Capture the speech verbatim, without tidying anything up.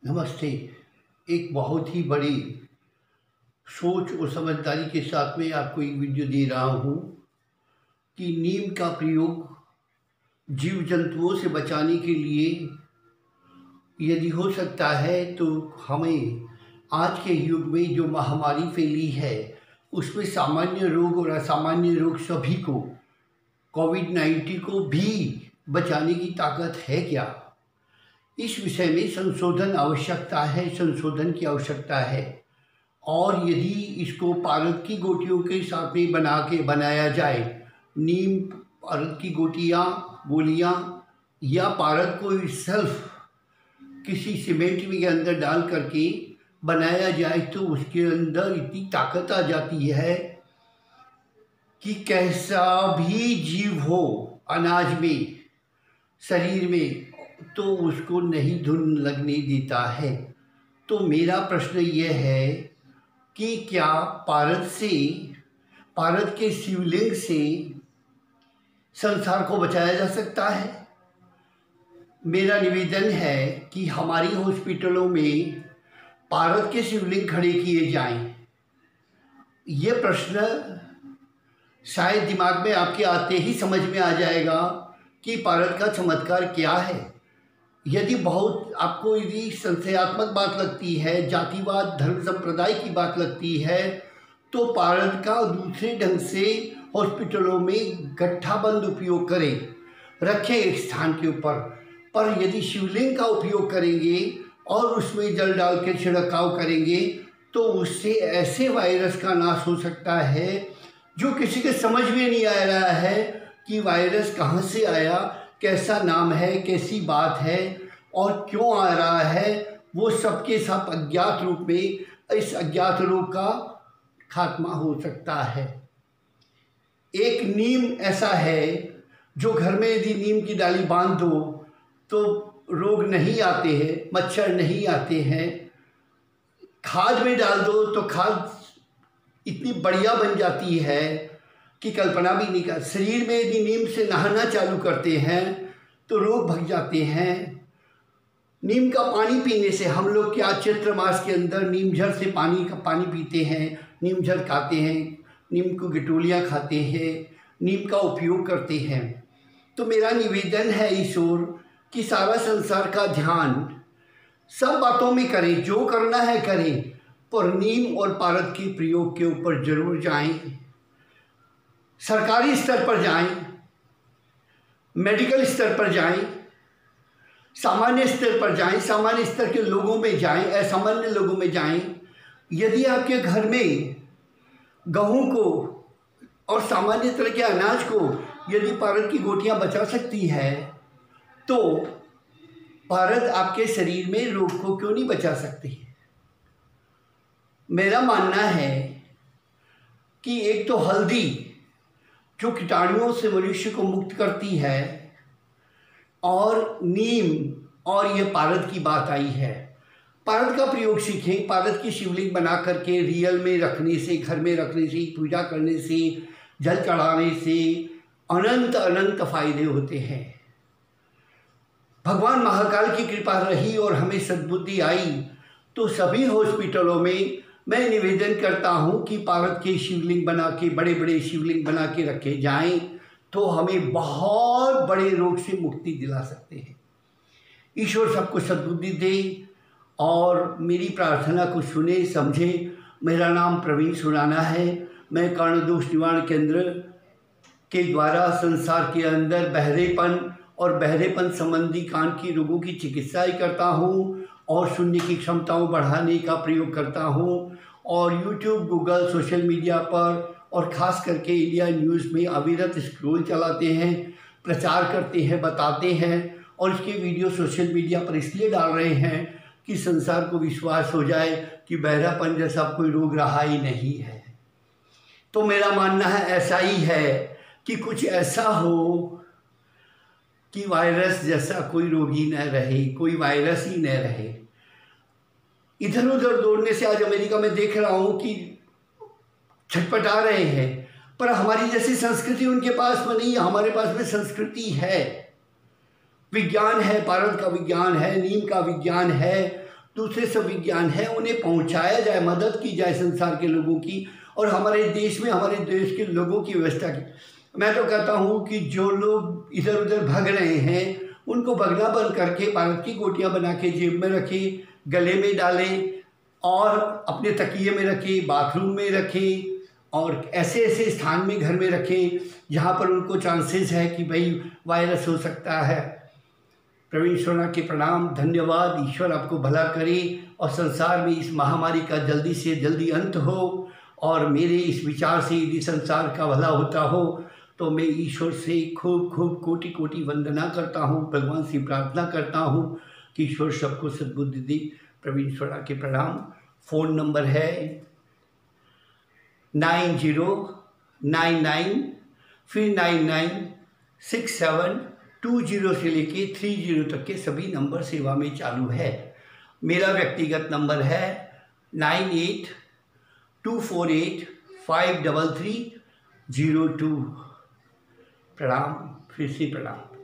नमस्ते। एक बहुत ही बड़ी सोच और समझदारी के साथ में आपको एक वीडियो दे रहा हूँ कि नीम का प्रयोग जीव जंतुओं से बचाने के लिए यदि हो सकता है तो हमें आज के युग में जो महामारी फैली है उसमें सामान्य रोग और असामान्य रोग सभी को कोविड नाइन्टीन को भी बचाने की ताकत है क्या, इस विषय में संशोधन आवश्यकता है संशोधन की आवश्यकता है। और यदि इसको पारद की गोटियों के साथ में बना के बनाया जाए, नीम पारद की गोटियाँ गोलियाँ या पारद को सेल्फ किसी सीमेंट के अंदर डाल करके बनाया जाए तो उसके अंदर इतनी ताकत आ जाती है कि कैसा भी जीव हो अनाज में शरीर में तो उसको नहीं धुन लगने देता है। तो मेरा प्रश्न यह है कि क्या पारद से पारद के शिवलिंग से संसार को बचाया जा सकता है? मेरा निवेदन है कि हमारी हॉस्पिटलों में पारद के शिवलिंग खड़े किए जाएं। ये प्रश्न शायद दिमाग में आपके आते ही समझ में आ जाएगा कि पारद का चमत्कार क्या है। यदि बहुत आपको यदि संशयात्मक बात लगती है, जातिवाद धर्म संप्रदाय की बात लगती है, तो पारद का दूसरे ढंग से हॉस्पिटलों में गट्ठाबंद उपयोग करें, रखें एक स्थान के ऊपर। पर यदि शिवलिंग का उपयोग करेंगे और उसमें जल डाल के छिड़काव करेंगे तो उससे ऐसे वायरस का नाश हो सकता है जो किसी के समझ में नहीं आ रहा है कि वायरस कहाँ से आया, कैसा नाम है, कैसी बात है और क्यों आ रहा है। वो सबके सब अज्ञात रूप में इस अज्ञात रोग का खात्मा हो सकता है। एक नीम ऐसा है जो घर में यदि नीम की डाली बांध दो तो रोग नहीं आते हैं, मच्छर नहीं आते हैं। खाद में डाल दो तो खाद इतनी बढ़िया बन जाती है कि कल्पना भी नहीं कर। शरीर में यदि नीम से नहाना चालू करते हैं तो रोग भग जाते हैं। नीम का पानी पीने से हम लोग क्या चैत्र मास के अंदर नीम झड़ से पानी का पानी पीते हैं, नीम झड़ खाते हैं, नीम को गिटोलियाँ खाते हैं, नीम का उपयोग करते हैं। तो मेरा निवेदन है इस ओर कि सारा संसार का ध्यान सब बातों में करें, जो करना है करें, पर नीम और पारद के प्रयोग के ऊपर जरूर जाएं। सरकारी स्तर पर जाएं, मेडिकल स्तर पर जाएं, सामान्य स्तर पर जाएं, सामान्य स्तर के लोगों में जाएं, असामान्य लोगों में जाएं। यदि आपके घर में गेहूं को और सामान्य तरह के अनाज को यदि पारद की गोटियां बचा सकती है तो पारद आपके शरीर में रोग को क्यों नहीं बचा सकती। मेरा मानना है कि एक तो हल्दी जो कीटाणुओं से मनुष्य को मुक्त करती है और नीम और ये पारद की बात आई है। पारद का प्रयोग सीखें। पारद की शिवलिंग बना करके रियल में रखने से, घर में रखने से, पूजा करने से, जल चढ़ाने से अनंत अनंत फायदे होते हैं। भगवान महाकाल की कृपा रही और हमें सद्बुद्धि आई तो सभी हॉस्पिटलों में मैं निवेदन करता हूँ कि पारद के शिवलिंग बना के, बड़े बड़े शिवलिंग बना के रखे जाएं तो हमें बहुत बड़े रोग से मुक्ति दिला सकते हैं। ईश्वर सबको सद्बुद्धि दे और मेरी प्रार्थना को सुने समझे। मेरा नाम प्रवीण सुराना है। मैं कर्णदोष निवारण केंद्र के द्वारा संसार के अंदर बहरेपन और बहरेपन संबंधी कान की रोगों की चिकित्सा करता हूँ और सुनने की क्षमताओं बढ़ाने का प्रयोग करता हूँ। और यूट्यूब, गूगल, सोशल मीडिया पर और ख़ास करके इंडिया न्यूज़ में अविरत स्क्रोल चलाते हैं, प्रचार करते हैं, बताते हैं और इसके वीडियो सोशल मीडिया पर इसलिए डाल रहे हैं कि संसार को विश्वास हो जाए कि बहरापन जैसा कोई रोग रहा ही नहीं है। तो मेरा मानना है ऐसा ही है कि कुछ ऐसा हो कि वायरस जैसा कोई रोगी न रहे, कोई वायरस ही न रहे। इधर उधर दौड़ने से आज अमेरिका में देख रहा हूँ कि छटपटा रहे हैं, पर हमारी जैसी संस्कृति उनके पास में नहीं है। हमारे पास में संस्कृति है, विज्ञान है, पारद का विज्ञान है, नीम का विज्ञान है। दूसरे सब विज्ञान है उन्हें पहुंचाया जाए, मदद की जाए संसार के लोगों की, और हमारे देश में हमारे देश के लोगों की व्यवस्था की। मैं तो कहता हूँ कि जो लोग इधर उधर भाग रहे हैं उनको भगना बंद करके भारत की गोटियाँ बना के जेब में रखें, गले में डालें और अपने तकिए में रखें, बाथरूम में रखें और ऐसे ऐसे स्थान में घर में रखें जहाँ पर उनको चांसेस है कि भाई वायरस हो सकता है। प्रवीण शोना के प्रणाम, धन्यवाद। ईश्वर आपको भला करे और संसार में इस महामारी का जल्दी से जल्दी अंत हो, और मेरे इस विचार से यदि संसार का भला होता हो तो मैं ईश्वर से खूब खूब कोटि कोटि वंदना करता हूँ, भगवान से प्रार्थना करता हूँ कि ईश्वर सबको सद्बुद्धि दे। प्रवीण शोना के प्रणाम। फ़ोन नंबर है नाइन जीरो नाइन नाइन फिर nine nine six seven two zero से लेके थ्री जीरो तक के सभी नंबर सेवा में चालू है। मेरा व्यक्तिगत नंबर है nine eight two four eight five double three zero two. प्रणाम, फिर से प्रणाम।